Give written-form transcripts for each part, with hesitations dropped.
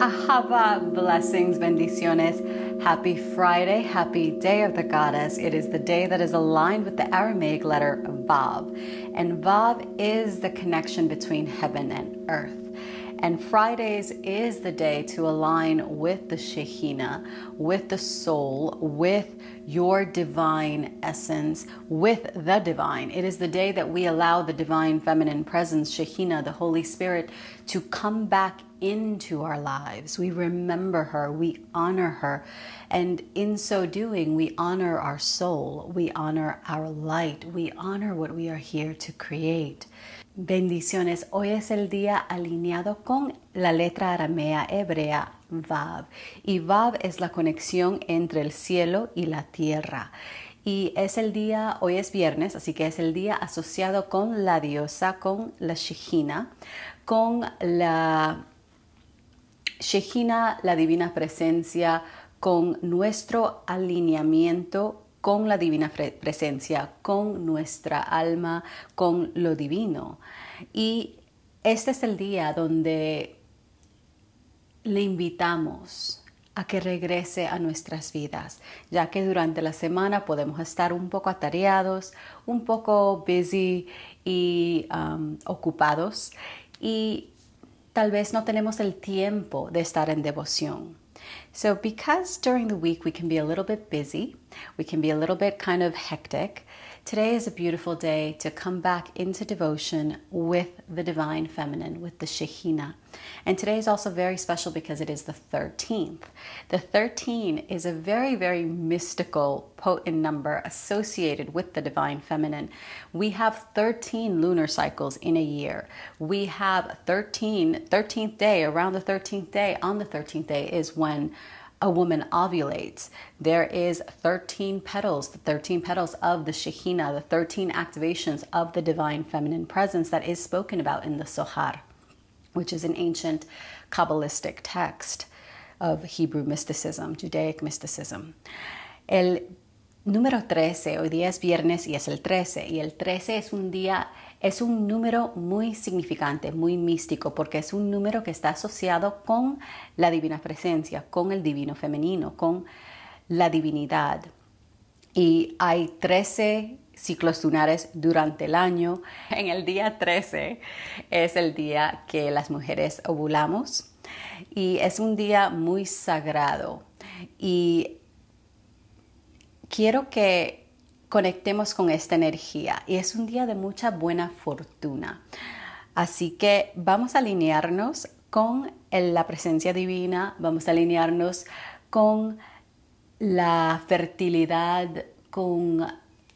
Ahava, blessings, bendiciones. Happy Friday, happy day of the goddess. It is the day that is aligned with the Aramaic letter Vav. And Vav is the connection between heaven and earth. And Fridays is the day to align with the Shekhinah, with the soul, with your divine essence, with the divine. It is the day that we allow the divine feminine presence, Shekhinah, the Holy Spirit, to come back into our lives. We remember her, we honor her, and in so doing, we honor our soul, we honor our light, we honor what we are here to create. Bendiciones. Hoy es el día alineado con la letra aramea hebrea Vav. Y Vav es la conexión entre el cielo y la tierra. Y es el día, hoy es viernes, así que es el día asociado con la diosa, con la Shekhinah, con la Shekhinah, la divina presencia, con nuestro alineamiento con la divina presencia, con nuestra alma, con lo divino. Y este es el día donde le invitamos a que regrese a nuestras vidas, ya que durante la semana podemos estar un poco atareados, un poco busy y ocupados, y tal vez no tenemos el tiempo de estar en devoción. So because during the week we can be a little bit busy, we can be a little bit kind of hectic, today is a beautiful day to come back into devotion with the divine feminine, with the Shekhinah. And today is also very special because it is the 13th. The 13 is a very, very mystical, potent number associated with the divine feminine. We have 13 lunar cycles in a year. We have 13th day, around the 13th day, on the 13th day is when a woman ovulates. There is 13 petals, the 13 petals of the Shekhinah, the 13 activations of the divine feminine presence that is spoken about in the Zohar, which is an ancient Kabbalistic text of Hebrew mysticism, Judaic mysticism. El número 13, hoy día es viernes y es el 13, y el 13 es un número muy significante, muy místico, porque es un número que está asociado con la divina presencia, con el divino femenino, con la divinidad. Y hay 13 ciclos lunares durante el año. En el día 13 es el día que las mujeres ovulamos y es un día muy sagrado. Y quiero que conectemos con esta energía y es un día de mucha buena fortuna. Así que vamos a alinearnos con la presencia divina, vamos a alinearnos con la fertilidad, con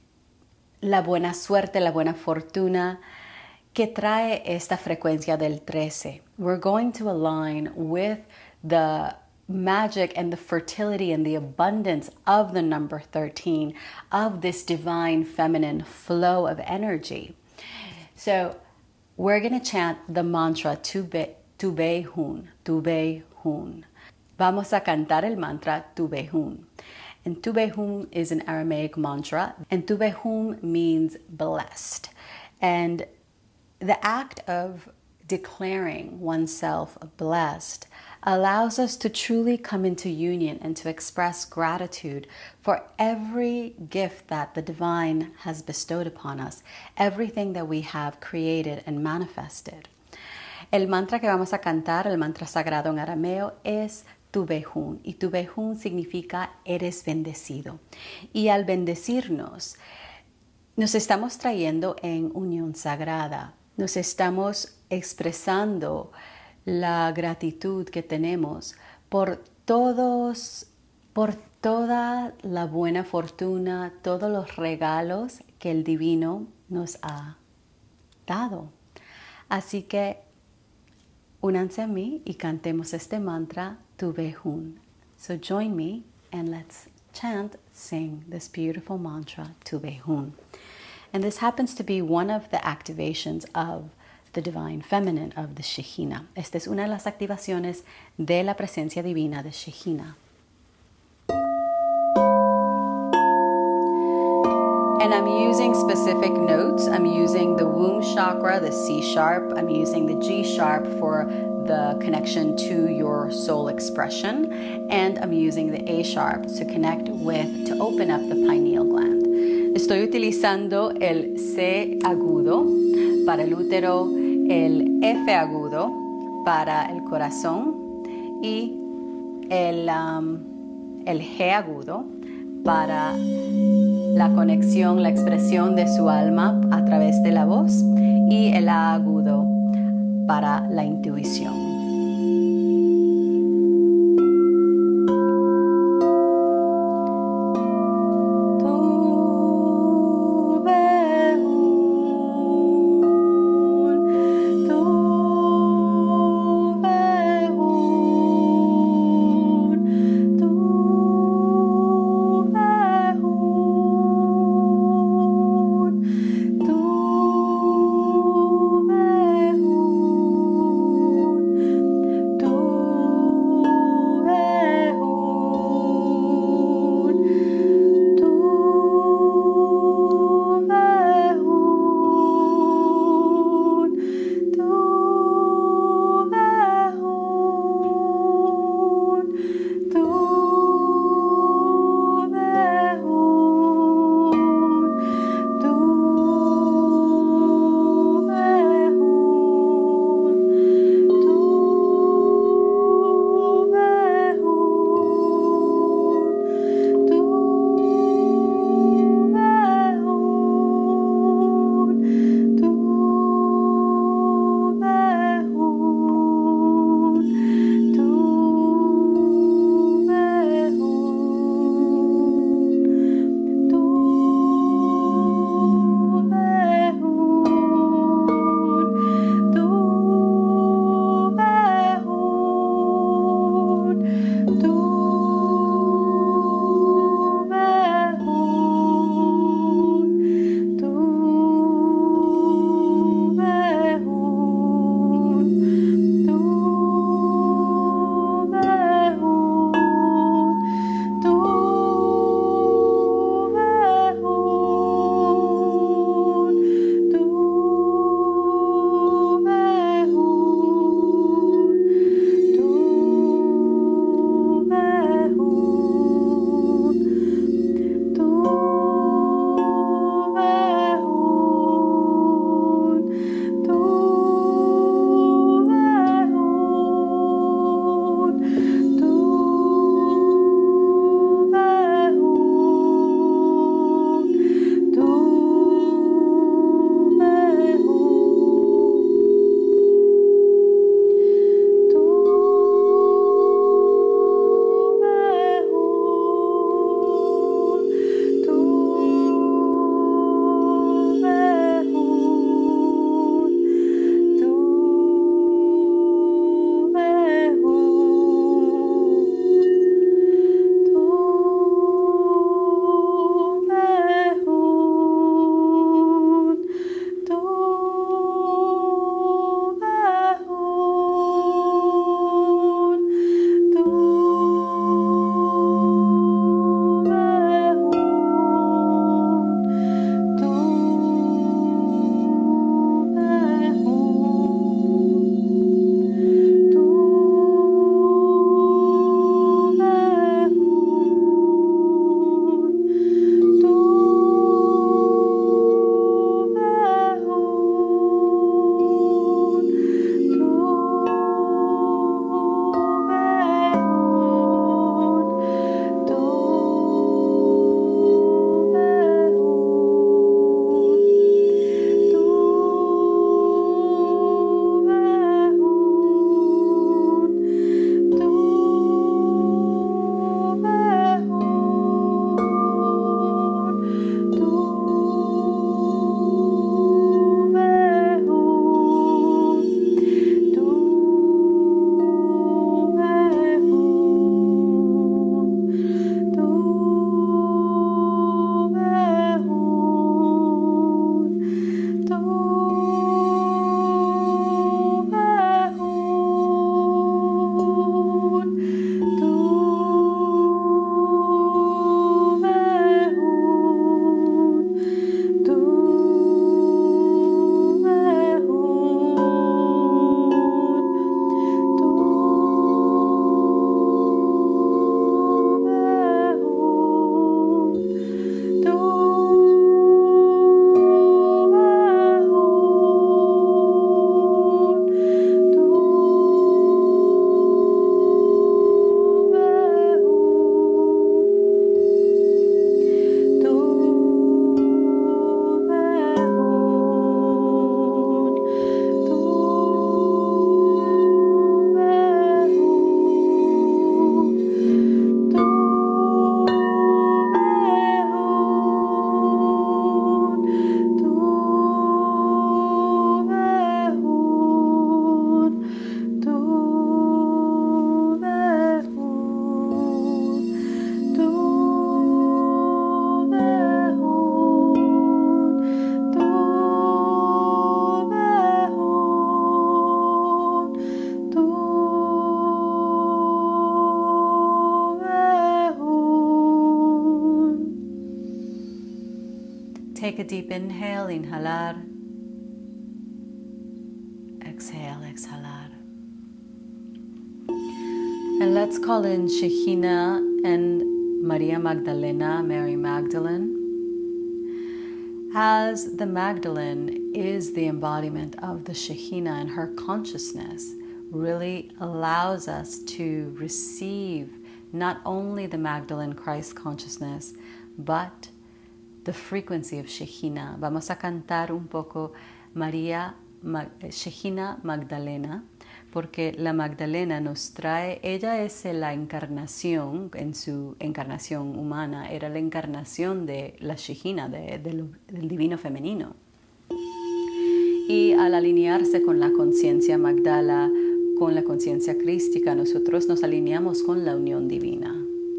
la buena suerte, la buena fortuna que trae esta frecuencia del 13. We're going to align with the magic and the fertility and the abundance of the number 13, of this divine feminine flow of energy. So we're going to chant the mantra Tu Be Hun, Tu Be Hun. Vamos a cantar el mantra Tu Be Hun. And Tu Be Hun is an Aramaic mantra, and Tu Be Hun means blessed. And the act of declaring oneself blessed allows us to truly come into union and to express gratitude for every gift that the divine has bestowed upon us, everything that we have created and manifested. El mantra que vamos a cantar, el mantra sagrado en arameo, es Tu Be Hun, y Tu Be Hun significa eres bendecido. Y al bendecirnos, nos estamos trayendo en unión sagrada, nos estamos expresando la gratitud que tenemos por toda la buena fortuna, todos los regalos que el divino nos ha dado. Así que únanse a mí y cantemos este mantra Tu Be Hun. So join me and let's chant, sing this beautiful mantra Tu Be Hun. And this happens to be one of the activations of the divine feminine, of the Shekhinah. Esta es una de las activaciones de la presencia divina de Shekhinah. And I'm using specific notes. I'm using the womb chakra, the C sharp. I'm using the G sharp for the connection to your soul expression. And I'm using the A sharp to open up the pineal gland. Estoy utilizando el C agudo para el útero, el F agudo para el corazón y el G agudo para la conexión, la expresión de su alma a través de la voz y el A agudo para la intuición. Take a deep inhale, inhalar. Exhale, exhalar. And let's call in Shekhinah and Maria Magdalena, Mary Magdalene. As the Magdalene is the embodiment of the Shekhinah, and her consciousness really allows us to receive not only the Magdalene Christ consciousness, but the frequency of Shekhinah. Vamos a cantar un poco Shekhinah Magdalena, porque la Magdalena nos trae, ella es la encarnación, en su encarnación humana, era la encarnación de la Shekhinah, del divino femenino. Y al alinearse con la conciencia Magdala, con la conciencia crística, nosotros nos alineamos con la unión divina.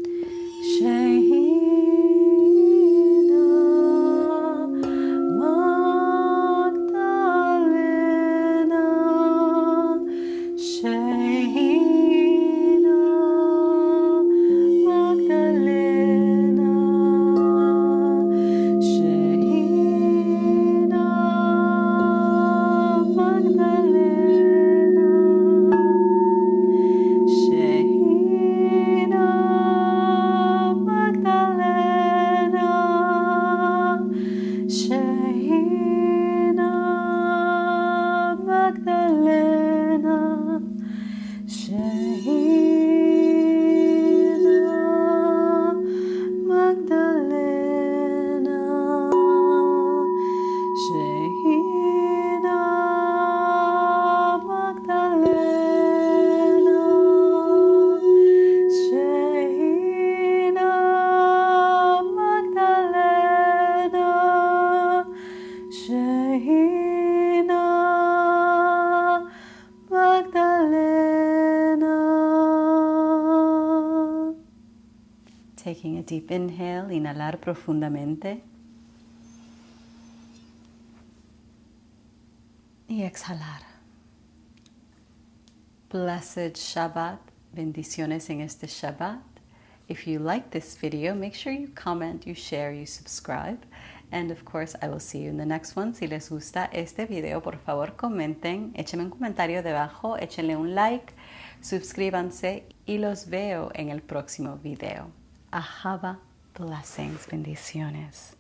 Taking a deep inhale, inhalar profundamente. Y exhalar. Blessed Shabbat. Bendiciones en este Shabbat. If you like this video, make sure you comment, you share, you subscribe. And of course, I will see you in the next one. Si les gusta este video, por favor comenten, échenme un comentario debajo, échenle un like, suscríbanse y los veo en el próximo video. Ahava, blessings, bendiciones.